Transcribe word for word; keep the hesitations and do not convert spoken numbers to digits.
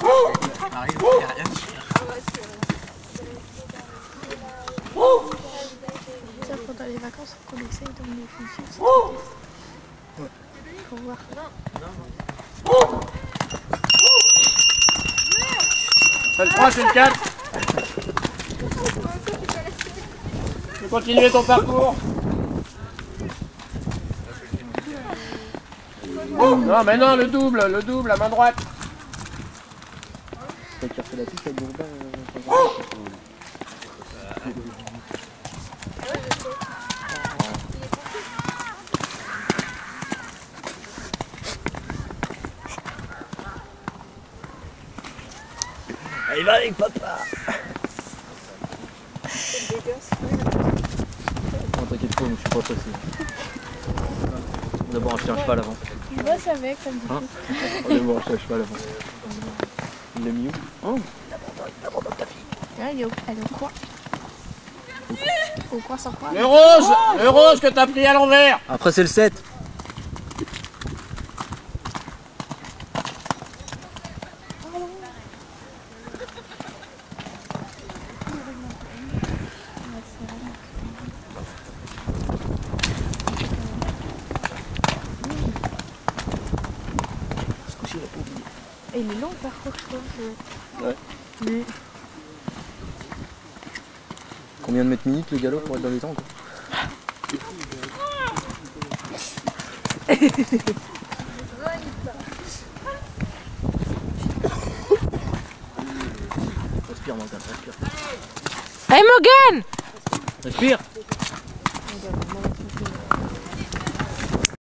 Marie, il n'y a rien de Ça, pendant les vacances, faut qu'on essaye d'emmener les filles. Faut voir. C'est le trois, c'est le quatre. Tu peux continuer ton parcours. Non mais non, le double, le double, la main droite. T'as qui refait la piste avec Bourdin Allez, va avec papa. Non, t'inquiète pas, je suis pas pressé. On va d'abord acheter un cheval avant. Tu bosses avec, comme dit. Hein? On va d'abord acheter un cheval avant. Il l'a mis où? Oh. Là, elle est au, elle est au coin. Au coin sans coin. Le rose, le rose que t'as pris à l'envers. Après c'est le sept. Et il est long le parcours, je trouve. Ouais. Mais... Combien de mètres minutes le galop pour être dans les temps quoi? Respire Morgane, respire. Hey Morgane! Respire.